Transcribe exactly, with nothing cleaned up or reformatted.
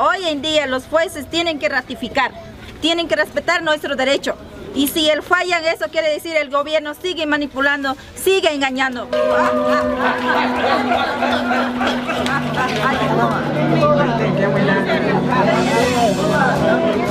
Hoy en día los jueces tienen que ratificar, tienen que respetar nuestro derecho. Y si él fallan, eso quiere decir el gobierno sigue manipulando, sigue engañando. Ay,